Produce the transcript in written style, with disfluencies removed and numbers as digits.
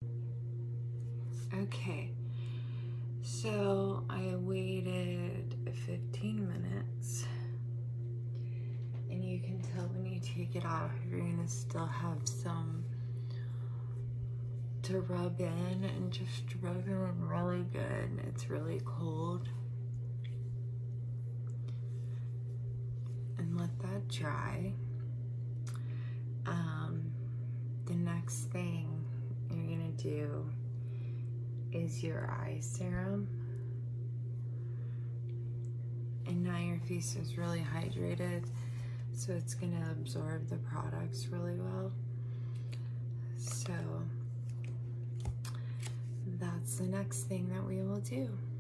Okay, so I waited 15 minutes, and you can tell when you take it off, you're gonna still have some to rub in, and just rub in really good. It's really cold. And let that dry. The next thing you're gonna do is your eye serum. And now your face is really hydrated, so it's gonna absorb the products really well. So that's the next thing that we will do.